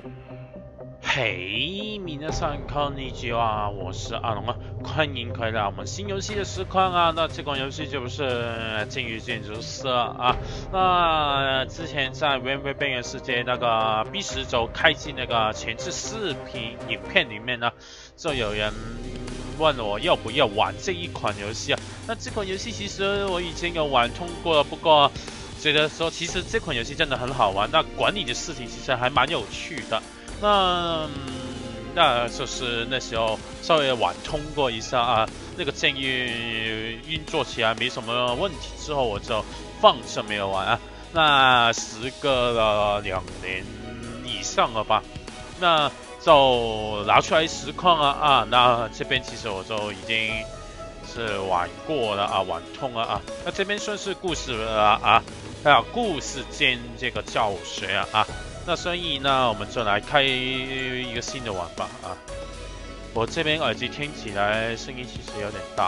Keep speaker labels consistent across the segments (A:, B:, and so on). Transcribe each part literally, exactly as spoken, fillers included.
A: 嘿，皆さんこんにちは，我是阿龙啊，欢迎回来我们新游戏的实况啊。那这款游戏就是《禁欲建筑师》啊。那之前在《Rainbow b a n 世界那个 B 十轴开机那个前置视频影片里面呢，就有人问我要不要玩这一款游戏啊。那这款游戏其实我以前有玩通过了，不过觉得说其实这款游戏真的很好玩，那管理的事情其实还蛮有趣的。那、嗯、那就是那时候稍微玩通过一下啊，那个建议运作起来没什么问题，之后我就放着没有玩啊。那时隔了两年以上了吧，那就拿出来实况啊啊，那这边其实我就已经是玩过了啊，玩通了啊。那这边算是故事了啊，还有故事兼这个教学啊啊。那所以呢，我们就来开一个新的玩吧啊！我这边耳机听起来声音其实有点大。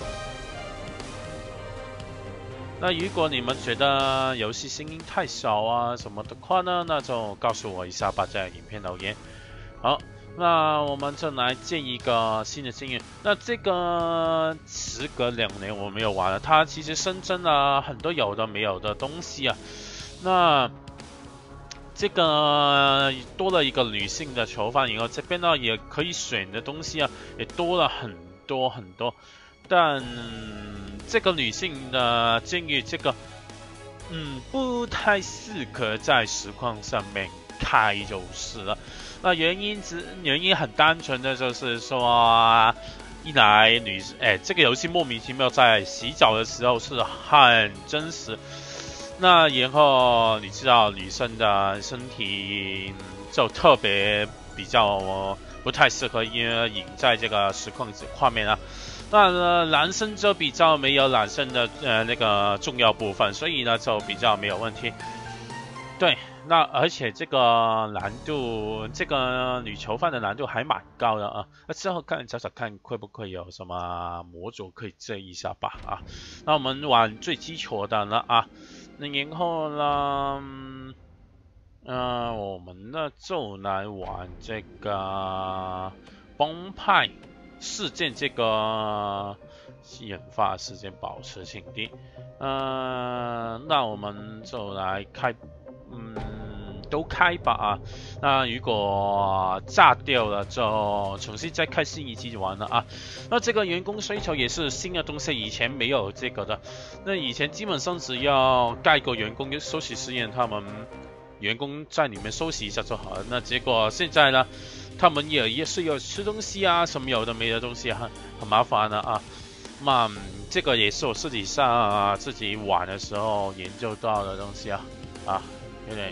A: 那如果你们觉得游戏声音太小啊什么的话呢，那就告诉我一下吧，在影片留言。好，那我们就来建一个新的经验。那这个时隔两年我没有玩了，它其实新增了很多有的没有的东西啊。那这个多了一个女性的囚犯以后，这边呢也可以选的东西啊，也多了很多很多。但这个女性的监狱，这个嗯不太适合在实况上面开就是了。那原因只原因很单纯的就是说，一来女哎这个游戏莫名其妙在洗澡的时候是很真实。那然后你知道女生的身体就特别比较不太适合引在这个实况画面啊。那呢男生就比较没有男生的呃那个重要部分，所以呢就比较没有问题。对，那而且这个难度，这个女囚犯的难度还蛮高的啊。那之后看找找看会不会有什么模组可以这一下吧啊。那我们玩最基础的了啊。那然后呢，嗯、呃，我们呢就来玩这个崩派事件，这个引发事件保持清低。呃，那我们就来开，嗯，都开吧啊。那如果炸掉了，就重新再开新一季玩了啊。那这个员工需求也是新的东西，以前没有这个的。那以前基本上只要盖个员工休息室让他们员工在里面休息一下就好了。那结果现在呢，他们也也是有吃东西啊，什么有的没的东西啊，很麻烦的啊。那、嗯、这个也是我私底下、啊、自己玩的时候研究到的东西啊啊，有点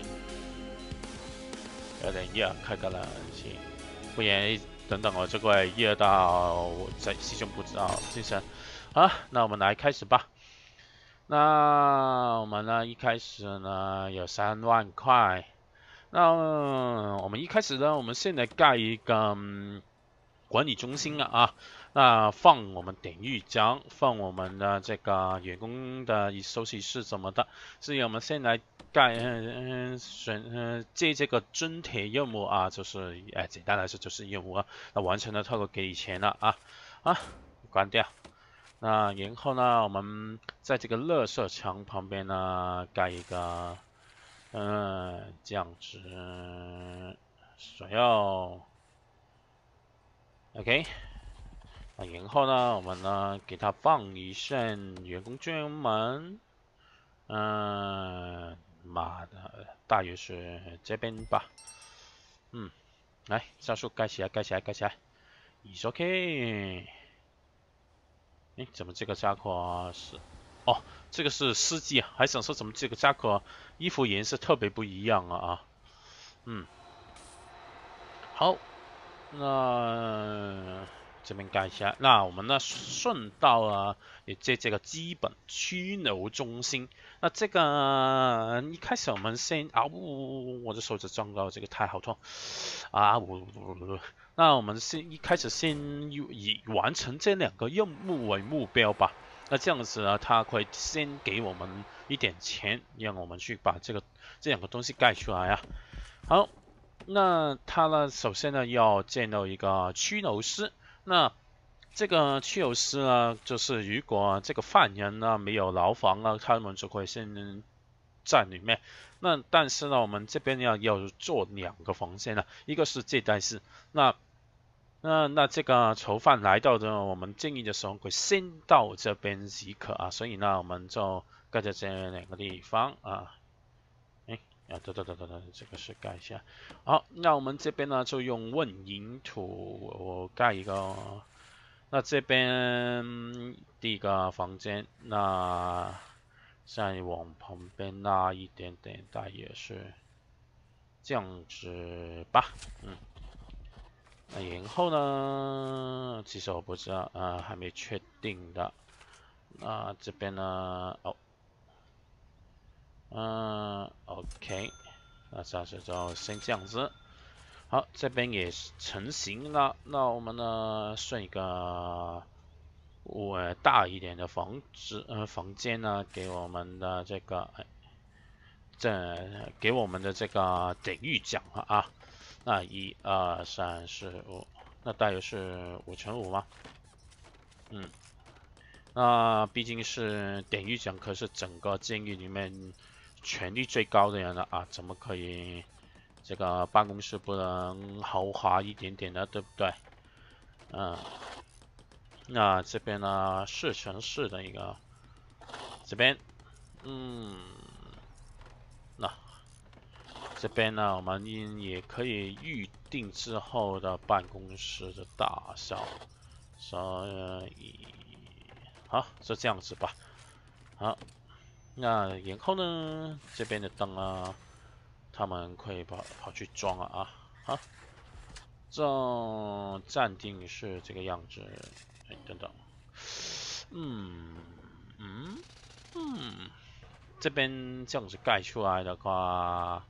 A: 有点热，开个冷气，不然等等我这个热到在心中不知道精神。好，那我们来开始吧。那我们呢一开始呢有三万块。那、呃、我们一开始呢，我们现在盖一个、嗯、管理中心啊啊。那放我们典狱长，放我们的这个员工的休息室什么的，所以我们先来盖嗯选嗯接这个津贴任务啊，就是哎简单来说就是任务啊。那完成了，他会给你钱了啊啊，关掉。那然后呢，我们在这个垃圾场旁边呢盖一个嗯这样子，所要 OK。那然后呢，我们呢给它放一扇员工专门，嗯、呃，妈的，大约是这边吧。嗯，来，上述盖起来，盖起来，盖起来 ，is OK。哎，怎么这个家伙是？哦，这个是司机啊，还想说怎么这个家伙衣服颜色特别不一样啊啊。嗯，好，那。这边盖一下，那我们呢顺道啊，也接这个基本驱牛中心。那这个一开始我们先啊呜，我的手指撞到这个太好痛啊呜。那我们先一开始先以完成这两个任务为目标吧。那这样子呢，他会先给我们一点钱，让我们去把这个这两个东西盖出来啊。好。 那它呢，首先呢要建立一个拘留室。那这个拘留室呢，就是如果这个犯人呢没有牢房呢，他们就会先在里面。那但是呢，我们这边要要做两个房间呢，一个是接待室。那那那这个囚犯来到的，我们建议的时候会先到这边即可啊。所以呢，我们就盖在这两个地方啊。啊，对对对对对，这个是盖一下。好，那我们这边呢就用混凝土我盖一个。那这边第一个房间，那再往旁边拉一点点，大约是这样子吧。嗯，那然后呢，其实我不知道，呃，还没确定的。那这边呢，哦。嗯 ，OK， 那下次就先这样子。好，这边也成型了。那我们呢，选一个我大一点的房子呃房间呢，给我们的这个这给我们的这个典狱奖啊。那一二三四五，那大约是五乘五吗？嗯，那毕竟是典狱长，可是整个监狱里面权力最高的人了啊，怎么可以这个办公室不能豪华一点点的，对不对？嗯，那这边呢，四乘四的一个，这边，嗯，那这边呢，我们也可以预定之后的办公室的大小，所以，好，就这样子吧。好。那然后呢，这边的灯啊，他们可以跑跑去装了啊。好，这暂定是这个样子。哎，等等，嗯嗯嗯，这边这样子盖出来的话，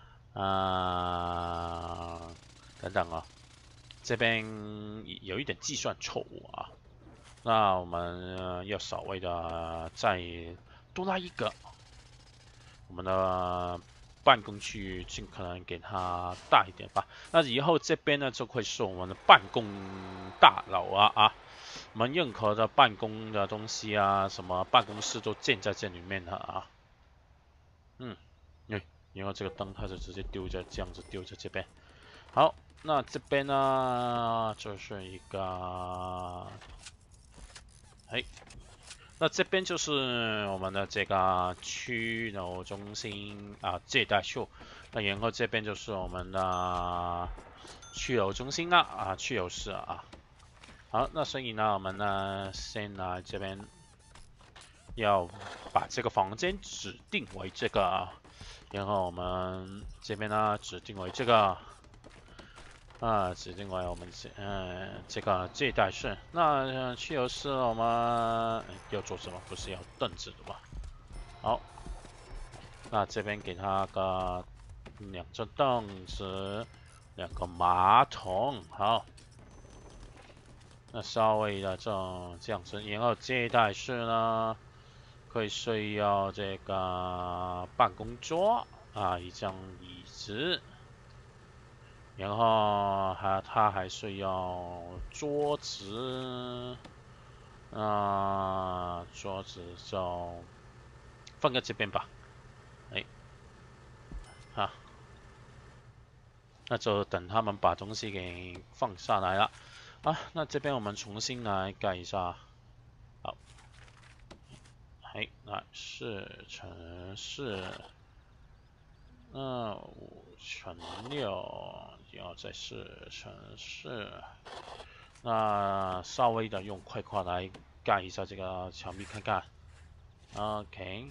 A: 啊，等等啊，这边有一点计算错误啊。那我们要稍微的再多拉一个。我们的办公区域尽可能给它大一点吧。那以后这边呢就会是我们的办公大楼啊啊，我们任何的办公的东西啊，什么办公室都建在这里面的啊。嗯，对，然后这个灯它就直接丢在这样子丢在这边。好，那这边呢就是一个，哎。那这边就是我们的这个区楼中心啊，接待处。那然后这边就是我们的区楼中心啦啊，区楼室啊。好，那所以呢，我们呢先来这边要把这个房间指定为这个，然后我们这边呢指定为这个。啊，指定为我们这嗯、呃、这个接待室。那去游室我们要做什么？不是要凳子的吗？好，那这边给他个两张凳子，两个马桶。好，那稍微的这种这样子，然后接待室呢，会需要这个办公桌啊，一张椅子。然后还它还是要桌子，啊、呃，桌子就放在这边吧，哎，啊，那就等他们把东西给放下来了，啊，那这边我们重新来盖一下，好，哎，来四乘四，嗯，五乘六，然后再四乘四。那稍微的用块块来盖一下这个墙壁看看 ，OK，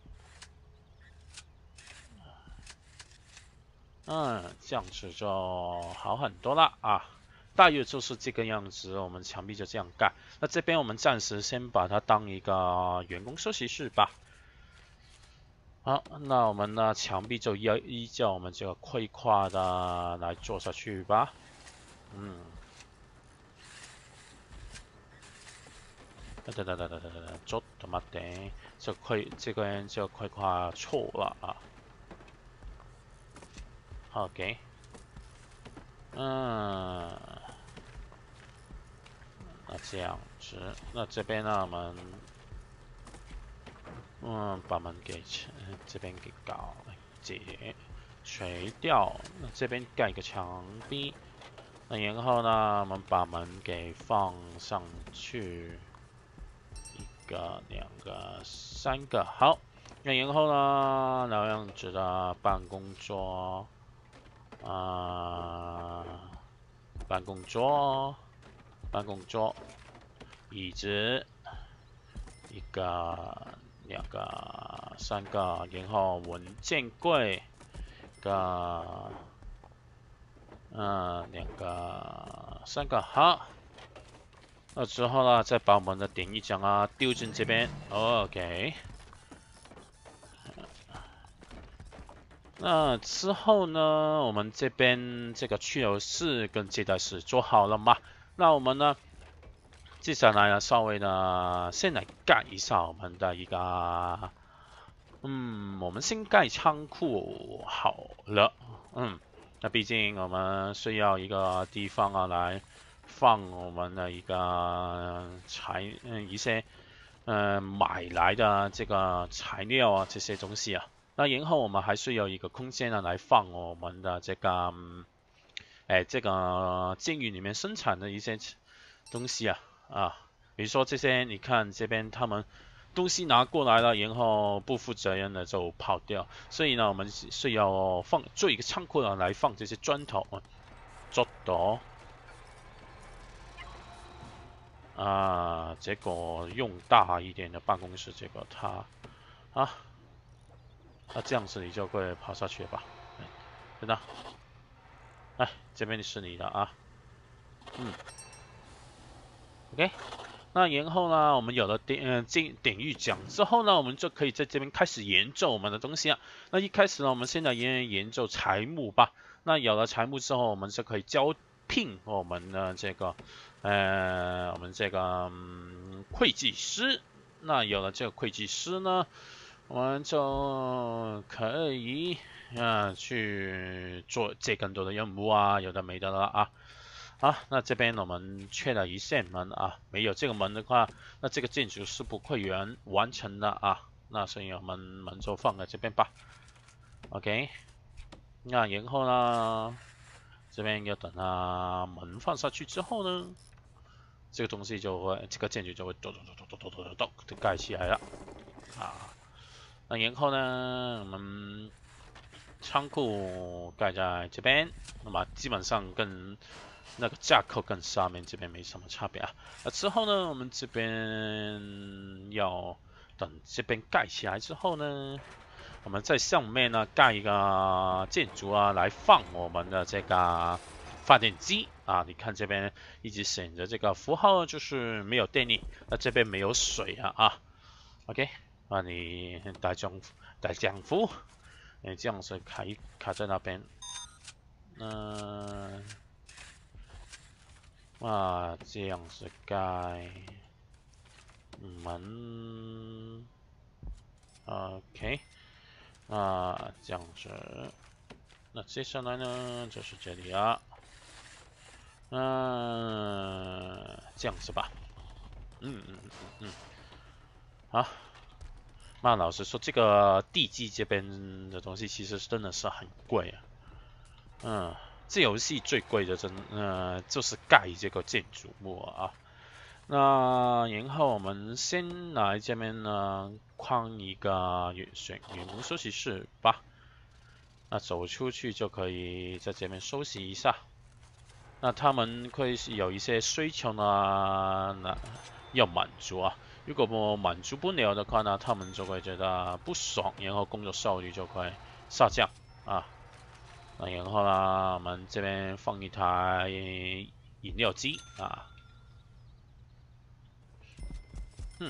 A: 嗯，这样子就好很多了啊，大约就是这个样子，我们墙壁就这样盖。那这边我们暂时先把它当一个员工休息室吧。好，那我们的墙壁就依依照我们这个块块的来做下去吧。嗯。等等等等等等等，ちょっと待って，这块这边这块块错了啊。OK， 嗯，那这样子，那这边呢，我们嗯把门给这边给搞解垂掉，那这边盖一个墙壁，那然后呢，我们把门给放上去，一个、两个、三个，好。那然后呢，那样子的办公桌，啊、呃，办公桌，办公桌，椅子，一个、两个、三个，然后文件柜，个，嗯、呃，两个、三个，好。那之后呢，再把我们的典狱奖啊丢进这边 ，OK。那之后呢，我们这边这个去留室跟接待室做好了嘛？那我们呢，接下来呢，稍微呢，先来盖一下我们的一个，嗯，我们先盖仓库好了，嗯，那毕竟我们需要一个地方啊来放我们的一个材，嗯，一些，呃，买来的这个材料啊，这些东西啊。那然后我们还需要一个空间呢，来放我们的这个，嗯，哎，这个监狱里面生产的一些东西啊，啊，比如说这些，你看这边他们东西拿过来了，然后不负责任的就跑掉，所以呢，我们需要放做一个仓库呢，来放这些砖头啊，做到啊，结果用大一点的办公室，结果它啊。那这样子你就会跑下去了吧？真的，哎，这边是你的啊，嗯 ，OK。那然后呢，我们有了典呃典典狱奖之后呢，我们就可以在这边开始研究我们的东西啊。那一开始呢，我们现在研研究财务吧。那有了财务之后，我们就可以招聘我们的这个呃我们这个、嗯、会计师。那有了这个会计师呢，我们就可以啊、呃、去做接更多的任务啊，有的没的了啊。好，那这边我们缺了一扇门啊，没有这个门的话，那这个建筑是不会完完成的啊。那所以我们门就放在这边吧。OK，那然后呢，这边要等它门放上去之后呢，这个东西就会，这个建筑就会咚咚咚咚咚咚咚咚就盖起来了啊。那然后呢，我们仓库盖在这边，那么基本上跟那个架构跟上面这边没什么差别啊。那之后呢，我们这边要等这边盖起来之后呢，我们在上面呢盖一个建筑啊，来放我们的这个发电机啊。你看这边一直显着这个符号，就是没有电力，那这边没有水啊啊。OK， 啊你大丈夫大丈夫，你这样子卡一卡在那边，嗯、呃，啊这样子盖门 ，OK， 啊这样子，那接下来呢就是这里啊，嗯、呃，这样子吧，嗯嗯嗯嗯，好。那老实说，这个地基这边的东西其实真的是很贵啊。嗯，这游戏最贵的真呃就是盖这个建筑物啊。那然后我们先来这边呢框一个员选员工休息室吧。那走出去就可以在这边休息一下。那他们会有一些需求呢，那要满足啊。如果我满足不了的话呢，他们就会觉得不爽，然后工作效率就会下降啊。那然后呢，我们这边放一台饮料机啊，嗯，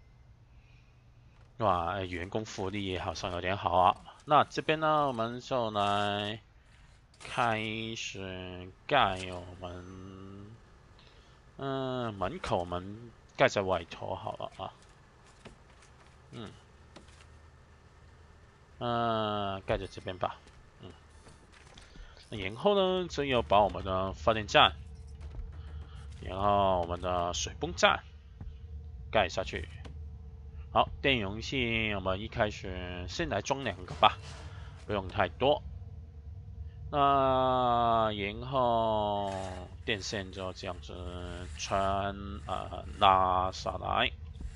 A: 哇，员工福利好像有点好啊。那这边呢，我们就来开始盖我们，嗯，门口我们盖在外头好了啊，嗯，嗯，盖在这边吧，嗯， 那然后呢，就要把我们的发电站，然后我们的水泵站盖下去。好，电容器我们一开始先来装两个吧，不用太多。那然后电线就这样子穿呃拉下来。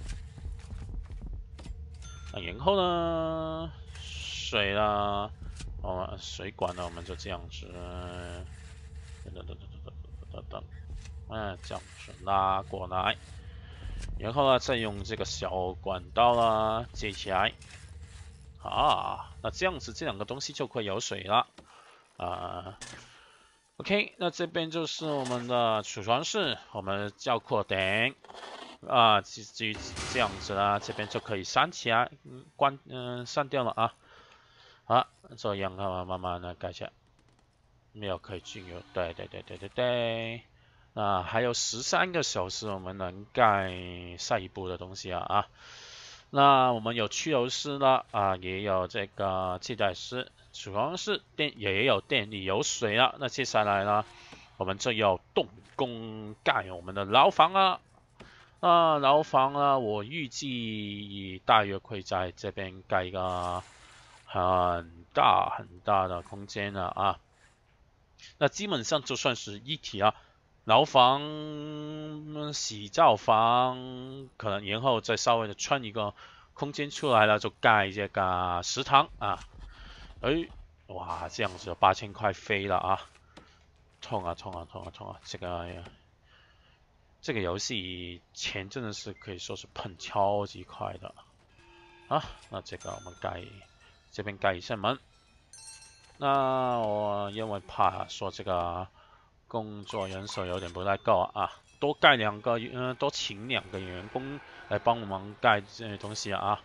A: 那然后呢，水呢，哦，水管呢，我们就这样子，等等等等等等等等，嗯，这样子拉过来，然后呢，再用这个小管道啦接起来。啊，那这样子这两个东西就会有水了。啊 ，OK， 那这边就是我们的储藏室，我们叫扩顶。啊，至至于这样子啦，这边就可以删起来，嗯，关，嗯、呃，删掉了啊。好，这样啊，慢慢的盖起来，没有可以进入，对对对对对对。啊，还有十三个小时，我们能盖下一步的东西啊啊。那我们有驱油室了啊，也有这个替代室、储藏室，电也有电力、有水了。那接下来呢，我们就要动工盖我们的牢房了。那牢房呢，我预计大约会在这边盖一个很大很大的空间了啊。那基本上就算是一体啊，牢房、洗澡房，可能然后再稍微的穿一个空间出来了，就盖这个食堂啊。哎，哇，这样子八千块飞了啊！痛啊痛啊痛啊痛啊！这个。这个游戏钱真的是可以说是喷超级快的啊！那这个我们盖这边盖一扇门。那我因为怕说这个工作人手有点不太够啊，多盖两个，嗯、呃，多请两个员工来帮我们盖这些东西啊。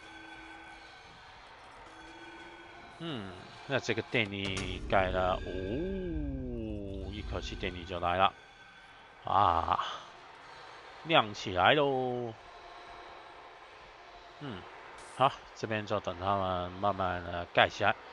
A: 嗯，那这个电力盖了，哦，一口气电力就来了啊！亮起来喽！嗯，好，这边就等他们慢慢的盖起来。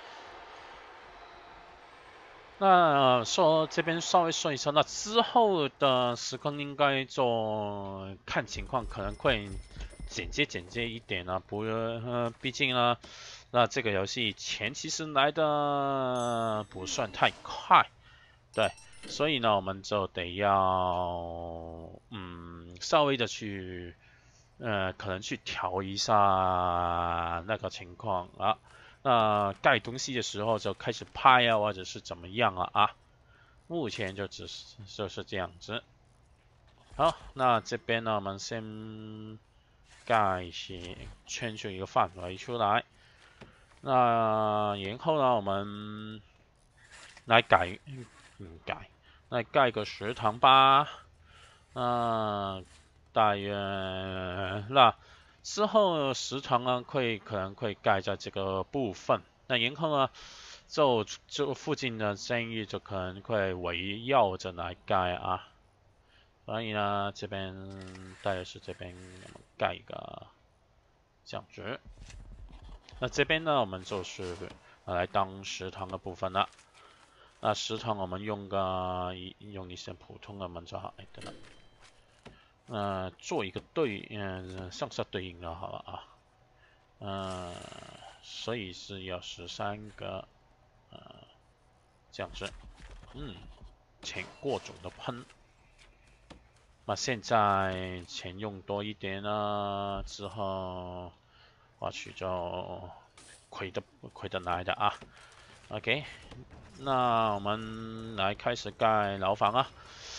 A: 那说这边稍微说一下，那之后的时光应该就看情况，可能会简洁简洁一点啊，不，呃，毕竟呢，那这个游戏钱其实来的不算太快，对，所以呢，我们就得要，嗯，稍微的去。呃，可能去调一下那个情况啊。那盖东西的时候就开始拍啊，或者是怎么样了啊？目前就只是就是这样子。好，那这边呢，我们先盖一些，圈出一个范围出来。那然后呢，我们来改，嗯，改，来盖个食堂吧。嗯，大约那之后食堂呢会可能会盖在这个部分，那然后呢就就附近的生意就可能会围绕着来盖啊，所以呢这边大约是这边盖一个这样子，那这边呢我们就是来当食堂的部分了。那食堂我们用个用一些普通的门就好，哎，等等。呃，做一个对，嗯、呃，上下对应的好了啊，呃，所以是要十三个，呃，这样子，嗯，请过种的喷，那现在钱用多一点呢，之后或许就亏的亏得来的啊。OK，那我们来开始盖牢房啊。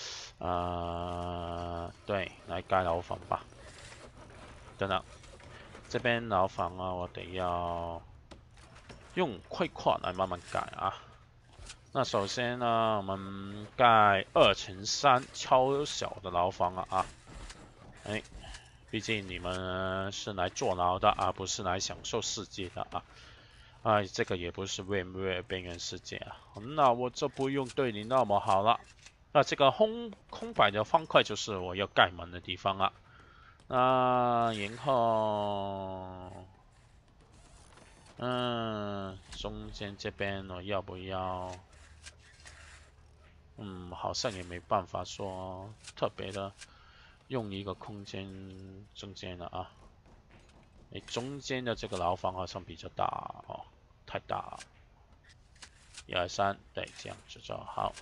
A: 呃，对，来盖牢房吧。等等，这边牢房啊，我得要用快块来慢慢盖啊。那首先呢，我们盖二乘三超小的牢房啊啊，哎，毕竟你们是来坐牢的，而不是来享受世界的啊。哎，这个也不是 VMware 边缘世界啊。那我就不用对你那么好了。那这个空空白的方块就是我要盖门的地方了。那然后，嗯，中间这边我要不要嗯，好像也没办法说特别的用一个空间中间了啊。哎，中间的这个牢房好像比较大哦，太大了。一二三，对，这样子就好。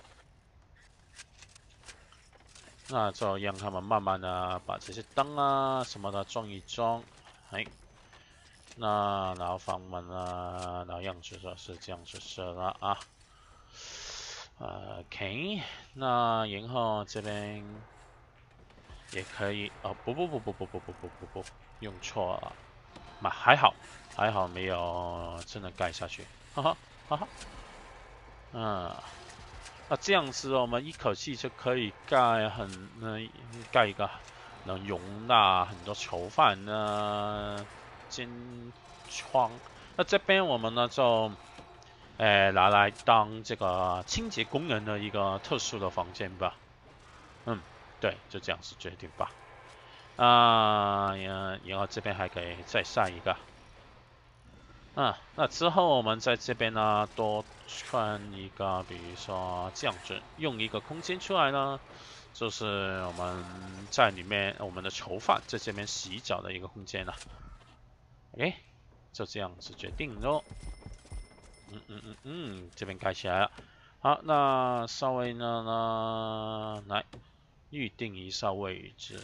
A: 那就让他们慢慢的把这些灯啊什么的装一装。哎，那牢房门啊，那样子就是这样子设了啊。OK， 那然后这边也可以哦，不不不不不不不不不不，用错了，嘛还好还好没有真的盖下去，哈哈哈哈，嗯，那这样子我们一口气就可以盖很嗯盖一个能容纳很多囚犯的间窗，那这边我们呢就。哎，拿来当这个清洁工人的一个特殊的房间吧。嗯，对，就这样子决定吧。啊，然然后这边还可以再上一个。啊，那之后我们在这边呢多穿一个，比如说这样子，用一个空间出来呢，就是我们在里面我们的囚犯在这边洗澡的一个空间了。OK，就这样子决定喽。嗯嗯嗯嗯，这边盖起来了。好，那稍微呢呢来预定一下位置。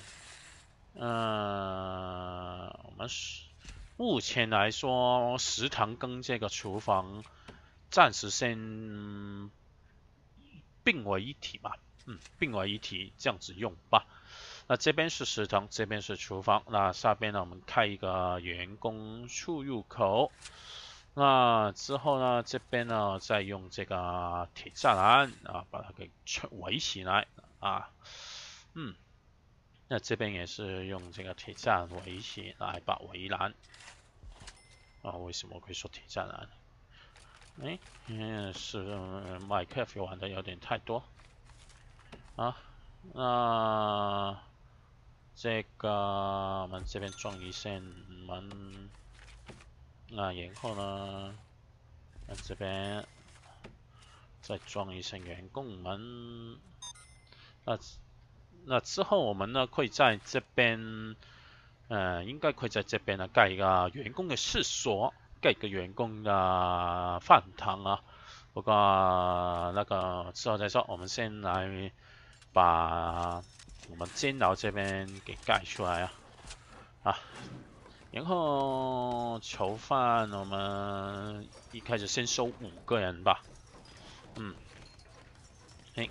A: 嗯、呃，我们是目前来说，食堂跟这个厨房暂时先并为一体吧。嗯，并为一体这样子用吧。那这边是食堂，这边是厨房。那下边呢，我们开一个员工出入口。那之后呢，这边呢再用这个铁栅栏啊把它给围起来啊，嗯，那这边也是用这个铁栅围起来把围栏啊，为什么会说铁栅栏？哎，嗯，是麦克菲玩的有点太多啊，那这个我们这边装一线门，那然后呢，那这边。再装一层员工门，那那之后我们呢会在这边，呃，应该会在这边呢盖一个员工的厕所，盖一个员工的饭堂啊。不过那个之后再说，我们先来把我们监牢这边给盖出来啊啊。然后囚犯我们一开始先收五个人吧，嗯。嘿，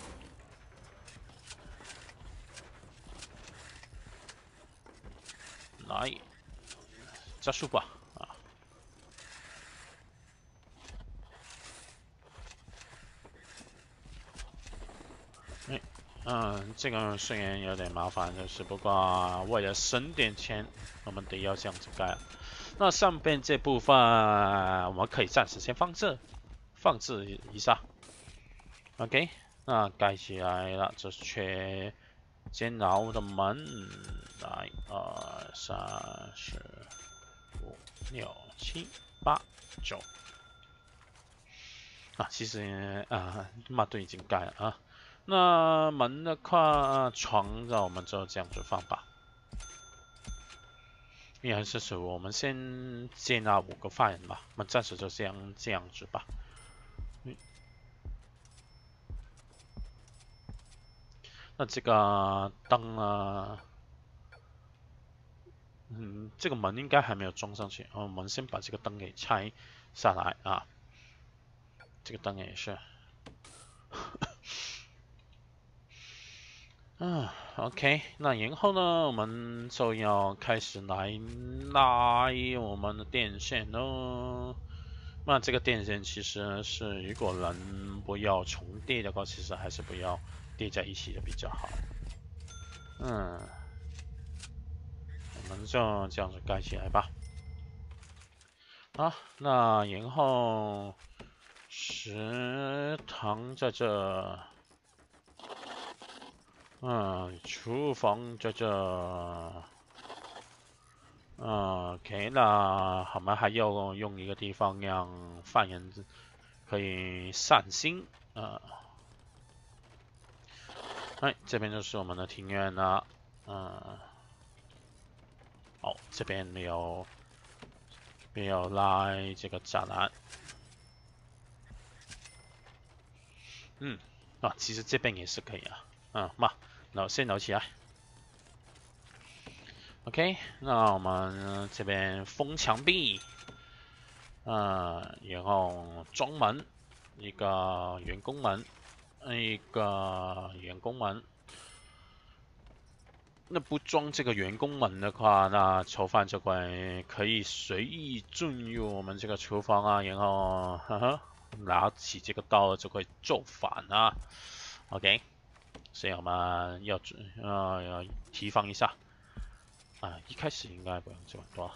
A: 来加速吧啊！哎，嗯，这个虽然有点麻烦，就是不过为了省点钱，我们得要这样子盖。那上边这部分我们可以暂时先放置，放置一下。OK，那盖起来了，这是缺监牢的门，来，二、三、四、五、六、七、八、九。啊，其实啊，马队已经盖了啊。那门的话，床让我们就这样子放吧。应该是属我们先接纳五个犯人吧，我们暂时就这样这样子吧。嗯，那这个灯呢？嗯，这个门应该还没有装上去，我们先把这个灯给拆下来啊。这个灯也是。啊，OK，那然后呢，我们就要开始来拉我们的电线喽。那这个电线其实是，如果人不要重叠的话，其实还是不要叠在一起的比较好。嗯，我们就这样子盖起来吧。好，那然后食堂在这。嗯，厨房在这。嗯 OK， 那我们还要用一个地方让犯人可以散心。呃， 哎，这边就是我们的庭院了。嗯，哦，这边没有没有拉这个栅栏。嗯，啊，其实这边也是可以啊。嗯，嘛，那先垒起来。OK， 那我们这边封墙壁。嗯，然后装门，一个员工门，一个员工门。那不装这个员工门的话，那囚犯就会可以随意进入我们这个厨房啊，然后呵呵拿起这个刀就会造反啊。OK， 所以我们要呃要提防一下啊。一开始应该不用这么多。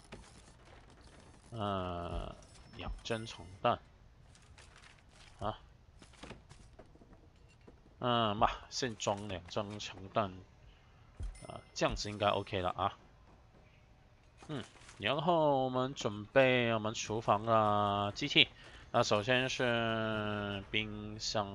A: 嗯，两针虫弹啊。嗯嘛，先装两针虫弹啊，这样子应该 OK 了啊。嗯，然后我们准备我们厨房的机器。那首先是冰箱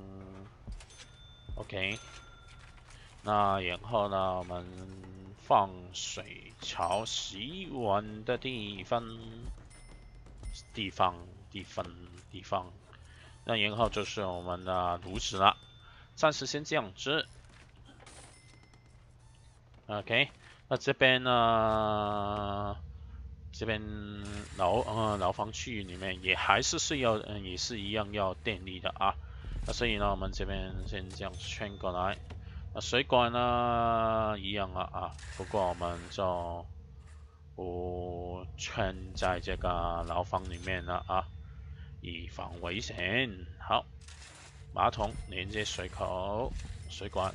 A: ，OK。那然后呢，我们放水槽洗碗的地方，地方，地方，地方。那然后就是我们的炉子了，暂时先这样子。OK， 那这边呢？这边牢呃牢房区域里面也还是需要嗯也是一样要电力的啊。那所以呢，我们这边先这样圈过来。那水管呢一样啊啊，不过我们就不圈在这个牢房里面了啊，以防危险。好，马桶连接水口、水管。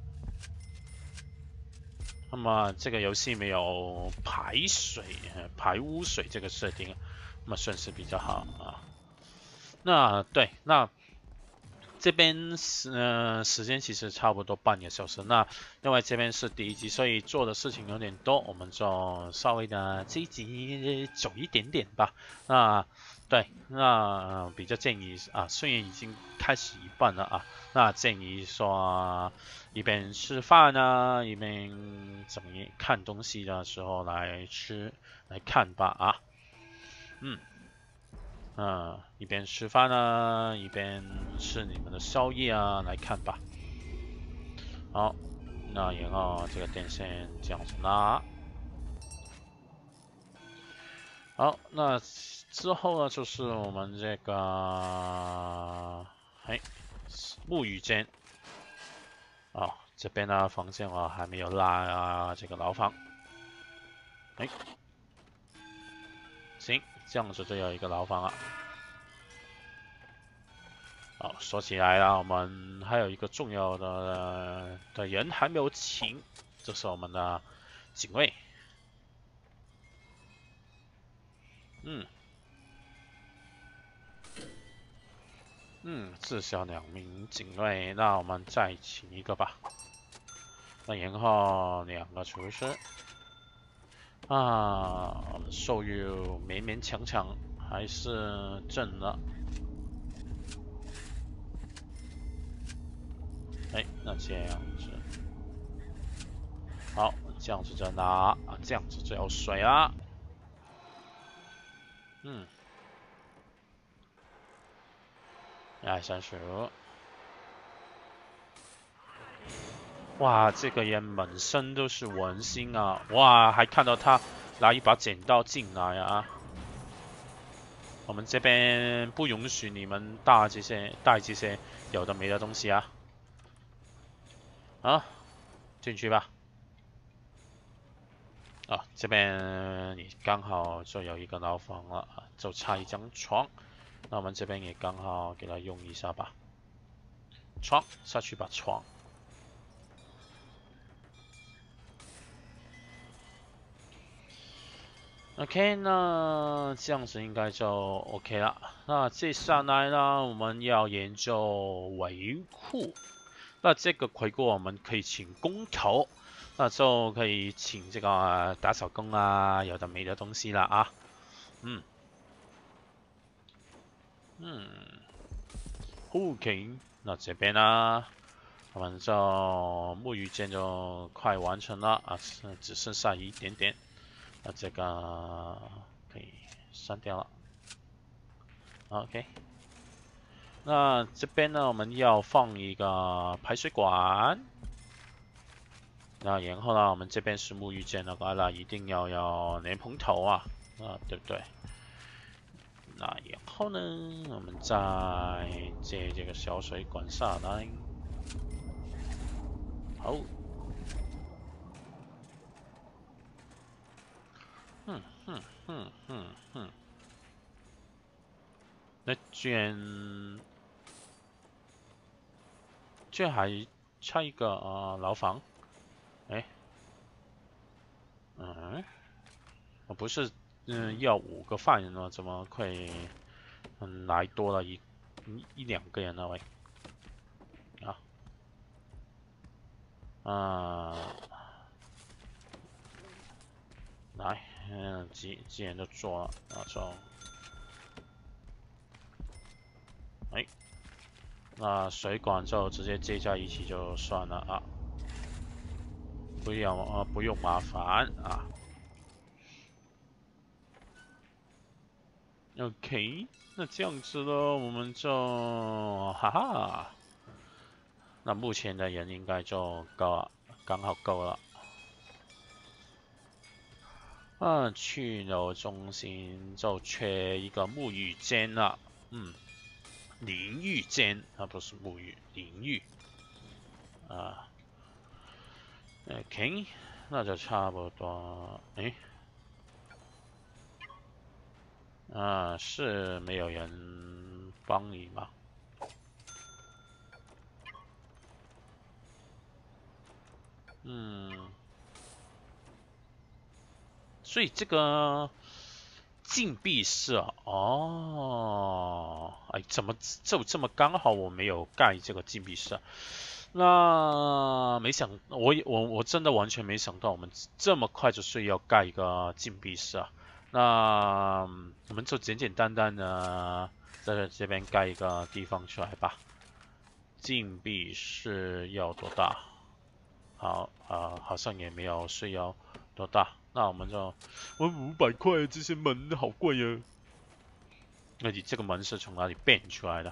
A: 那么这个游戏没有排水、排污水这个设定，那么算是比较好啊。那对，那这边时呃时间其实差不多半个小时。那因为这边是第一集，所以做的事情有点多，我们就稍微的这一集走一点点吧。那对，那比较建议啊，虽然已经开始一半了啊，那建议说一边吃饭啊，一边怎么看东西的时候来吃来看吧啊。嗯。嗯，一边吃饭啊，一边吃你们的宵夜啊，来看吧。好，那然后这个电线这样子拉。好，那之后呢，就是我们这个，哎，沐浴间。哦，这边呢房间我还没有拉啊，这个牢房。哎，行，这样子就有一个牢房了。好，说起来了，我们还有一个重要的的人还没有请，就是我们的警卫。嗯嗯，至少两名警卫，那我们再请一个吧。那然后两个厨师啊，我们收入勉勉强强还是挣了。哎，那这样子，好，这样子就拿啊，这样子就有水啦。嗯，来三十五。哇，这个人满身都是纹身啊！哇，还看到他拿一把剪刀进来啊！我们这边不允许你们带这些带这些有的没的东西啊！啊，进去吧。啊，这边你刚好就有一个牢房了，就差一张床。那我们这边也刚好给它用一下吧。床下去吧，床。OK，那这样子应该就 OK 了。那接下来呢，我们要研究维护。那这个回顾我们可以请工头，那就可以请这个打扫工啊，有的没的东西了啊。嗯嗯，OK，那这边呢， 我们就木鱼间就快完成了啊，只剩下一点点。那这个可以删掉了。OK。那这边呢，我们要放一个排水管。那然后呢，我们这边是沐浴间的话，那一定要有莲蓬头啊，啊，对不对？那然后呢，我们再接这个小水管下来。好。哼哼哼哼哼。那居然，居然还差一个呃牢房，哎，嗯，我不是嗯要五个犯人吗？怎么会嗯来多了一一一两个人了喂？啊啊，来，嗯，既既然都做了，那就，哎，那水管就直接接在一起就算了啊，不要啊不用麻烦啊。OK， 那这样子呢，我们就哈哈，那目前的人应该就够了，刚好够了。啊，去楼中心就缺一个沐浴间了，嗯，淋浴间，它不是沐浴，淋浴。啊 ，OK， 那就差不多，哎。啊，是没有人帮你吗？嗯，所以这个禁闭室啊，哦，哎，怎么就这么刚好我没有盖这个禁闭室啊？那没想，我我我真的完全没想到我们这么快就需要盖一个禁闭室啊。那我们就简简单单的在这边盖一个地方出来吧。禁闭室要多大？好啊、呃，好像也没有需要多大。那我们就，我五百块，这些门好贵啊。那你这个门是从哪里变出来的？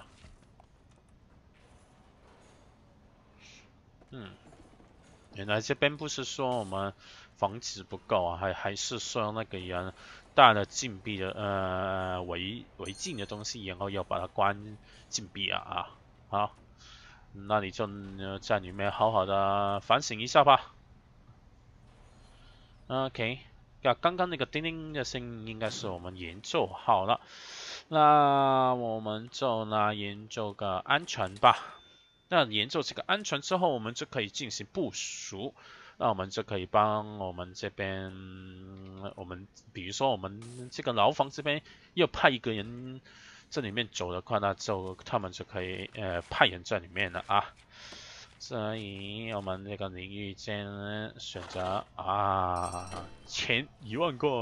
A: 嗯，原来这边不是说我们房子不够啊，还还是说那个人带了禁闭的呃违违禁的东西，然后要把它关禁闭啊啊。好，那你就在里面好好的反省一下吧。OK， 那刚刚那个叮叮的声音应该是我们研究好了，那我们就来研究个安全吧。那研究这个安全之后，我们就可以进行部署。那我们就可以帮我们这边，我们比如说我们这个牢房这边要派一个人这里面走的话，那就他们就可以呃派人在里面了啊。所以我们这个淋浴间选择啊，前一万块。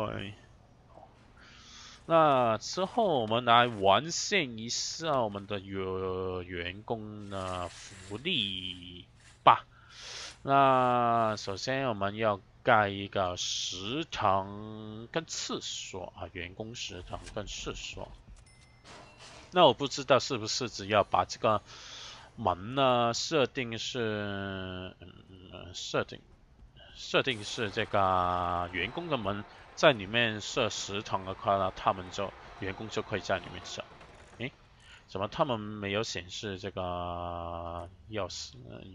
A: 那之后我们来完善一下我们的员员工的福利吧。那首先我们要盖一个食堂跟厕所啊，员工食堂跟厕所。那我不知道是不是只要把这个门呢设定是，嗯，设定设定是这个员工的门。在里面设食堂的话呢，他们就员工就可以在里面设。诶，怎么他们没有显示这个钥匙？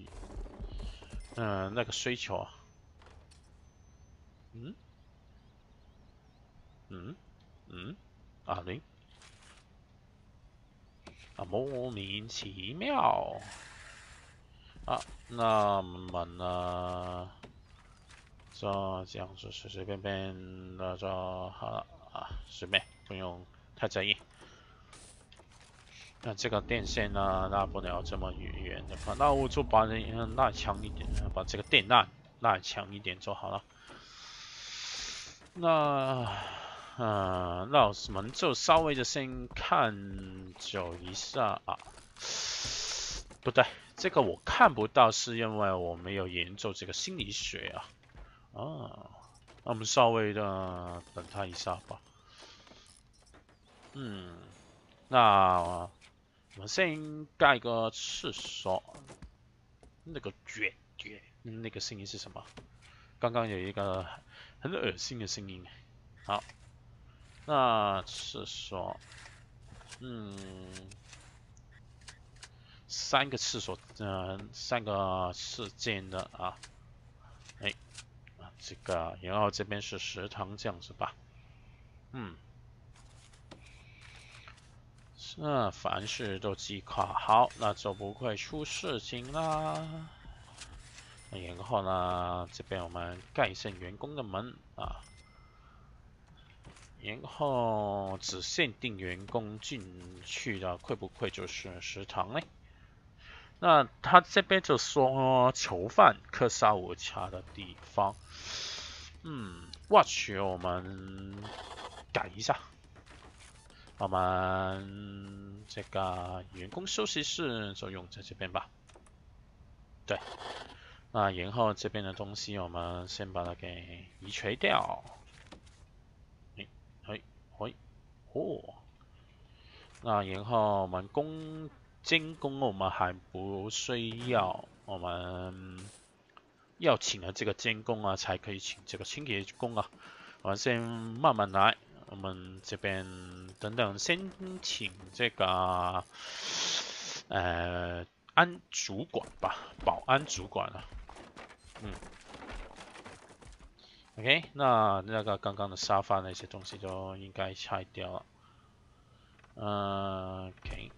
A: 嗯、呃，那个需求啊？嗯嗯嗯，啊零啊，莫名其妙啊。那我们呢，就这样子随随便便的就好了啊，随便不用太在意。那这个电线呢拉不了这么远的话，那我就把那拉强一点，把这个电缆拉强一点就好了。那呃，那我们就稍微的先看久一下啊，不对， 这个我看不到，是因为我没有研究这个心理学啊。啊，那我们稍微的等他一下吧。嗯，那我们先盖个厕所。那个卷卷，那个声音是什么？刚刚有一个很恶心的声音。好，那厕所，嗯，三个厕所，呃，三个四间的啊。哎，这个，然后这边是食堂这样子吧。嗯，那凡事都记卡好，那就不会出事情啦。然后呢，这边我们盖上员工的门啊。然后只限定员工进去的，会不会就是食堂呢？那他这边就说囚犯客下午茶的地方，嗯 ，watch 我们改一下，我们这个员工休息室就用在这边吧。对，那然后这边的东西我们先把它给移除掉。哎哎哎哦。那然后我们工监工我们还不需要，我们要请了这个监工啊，才可以请这个清洁工啊。我们先慢慢来，我们这边等等先请这个呃安主管吧，保安主管啊。嗯 ，OK， 那那个刚刚的沙发那些东西就应该拆掉了。嗯 ，OK。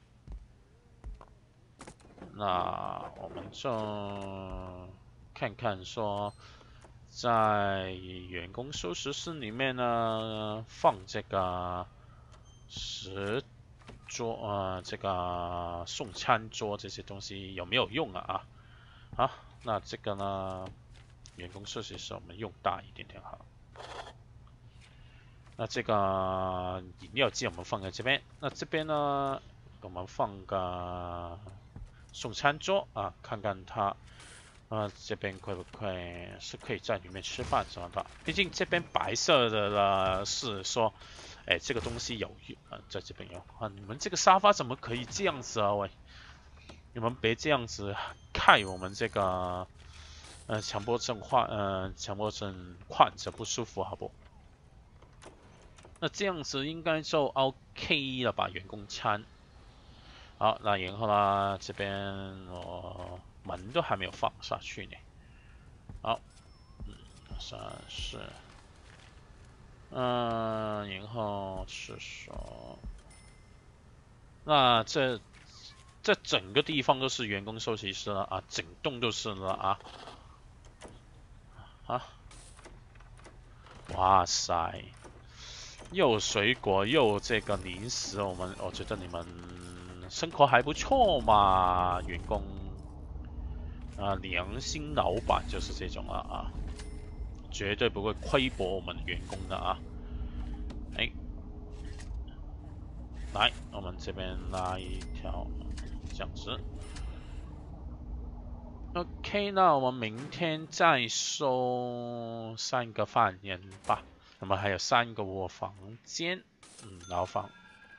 A: 那我们就看看说，在员工休息室里面呢，放这个食桌呃，这个送餐桌这些东西有没有用啊？啊，好，那这个呢，员工休息室我们用大一点点好。那这个饮料机我们放在这边，那这边呢，我们放个送餐桌啊，看看它，啊这边会不会是可以在里面吃饭什么的？毕竟这边白色的了是说，哎，这个东西有啊，在这边有啊，你们这个沙发怎么可以这样子啊？喂，你们别这样子害我们这个呃强迫症患呃强迫症患者不舒服，好不？那这样子应该就 OK 了吧？员工餐。好，那然后呢，这边我门都还没有放下去呢。好，嗯，算是，嗯，然后厕所，那这这整个地方都是员工休息室了啊，整栋都是了啊。啊，哇塞，又水果又这个零食，我们我觉得你们生活还不错嘛，员工。啊，良心老板就是这种了啊，绝对不会亏薄我们员工的啊。哎，来，我们这边拉一条这样子。OK，那我们明天再收三个犯人吧。那么还有三个卧房间，嗯，牢房。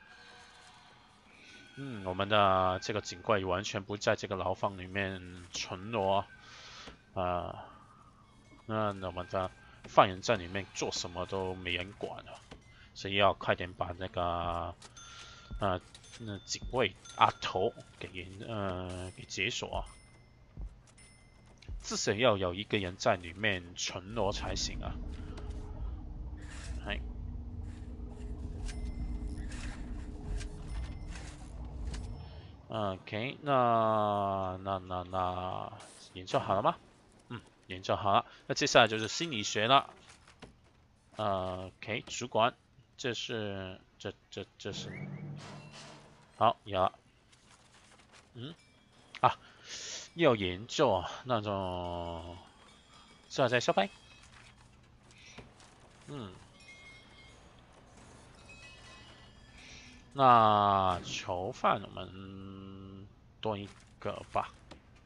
A: 嗯，我们的这个警卫完全不在这个牢房里面巡逻，啊，那我们的犯人在里面做什么都没人管了，所以要快点把那个呃那警卫阿头给呃给解锁啊，至少要有一个人在里面巡逻才行啊。哎。OK，那那那那研究好了吗？嗯，研究好了。那接下来就是心理学了。呃，OK，主管，这是这这这是好有了。嗯啊，要研究啊，那种是要在小白。嗯，那囚犯我们多一个吧。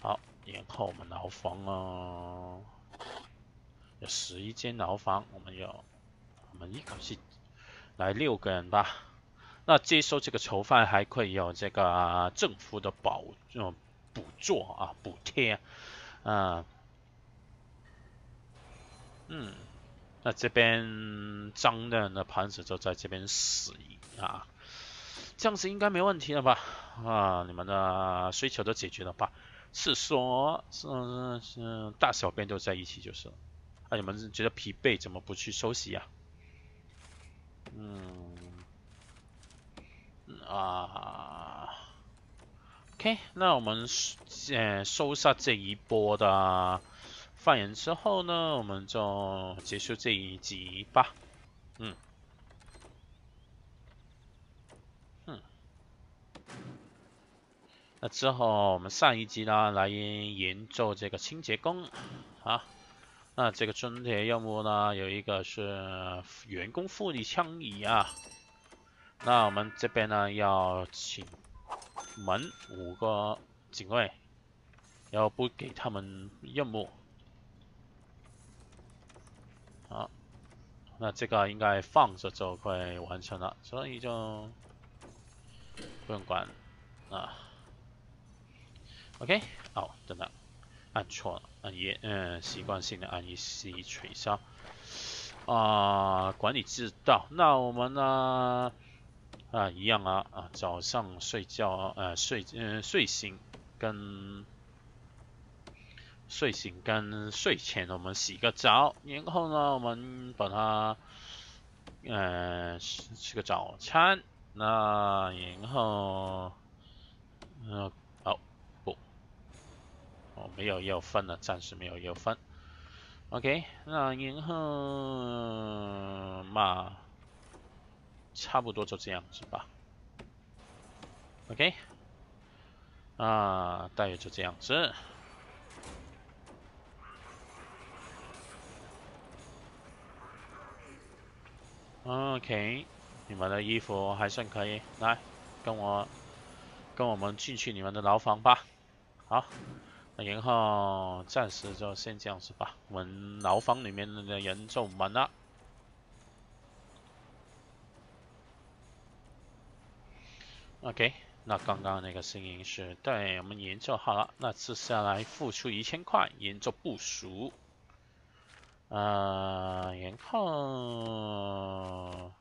A: 好，然后我们牢房哦，有十一间牢房，我们有，我们一口气来六个人吧。那接收这个囚犯还可以有这个政府的保这种补助啊，补贴啊，嗯。那这边脏的的盘子就在这边洗啊，这样子应该没问题了吧？啊，你们的需求都解决了吧？厕所是是大小便都在一起就是了。啊，你们觉得疲惫怎么不去休息呀、啊？嗯啊 ，OK， 那我们呃收下这一波的犯人之后呢，我们就结束这一集吧。嗯。嗯，那之后我们上一集呢来研究这个清洁工啊。那这个春节任务呢有一个是员工福利倡议啊。那我们这边呢要请门五个警卫，要不给他们任务。好，那这个应该放着就会完成了，所以就不用管啊。OK， 好，等等。按错了，按一，嗯，习惯性的按一 C 取消。啊、呃，管理知道。那我们呢？啊，一样啊，啊，早上睡觉，呃，睡，嗯、呃，睡醒跟睡醒跟睡前我们洗个澡，然后呢，我们把它，呃，吃个早餐，那然后，嗯、呃，哦，不。哦，没有要分了，暂时没有要分。OK， 那然后嘛，差不多就这样子吧。OK， 啊，大约就这样子。OK， 你们的衣服还算可以，来，跟我跟我们进去你们的牢房吧。好。然后暂时就先这样子吧，我们牢房里面的人就满了。OK， 那刚刚那个声音是对我们研究好了，那接下来付出一千块研究部署。呃，然后，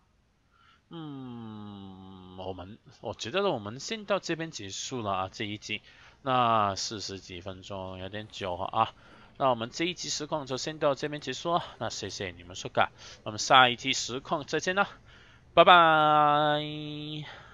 A: 嗯，我们我觉得我们先到这边结束了啊，这一集。那四十几分钟有点久啊，那我们这一集实况就先到这边结束了。那谢谢你们收看，我们下一集实况再见啦，拜拜。